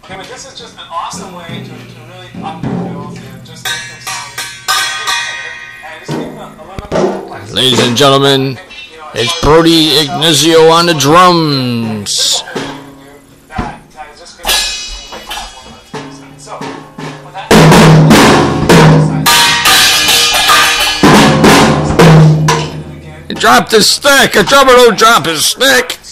Okay, but this is just an awesome way to really up your fills and just make them sound and just give them a little bit of flex. Ladies and gentlemen, it's Brody Ignizio on the drums. He dropped his stick. A drummer don't drop his stick.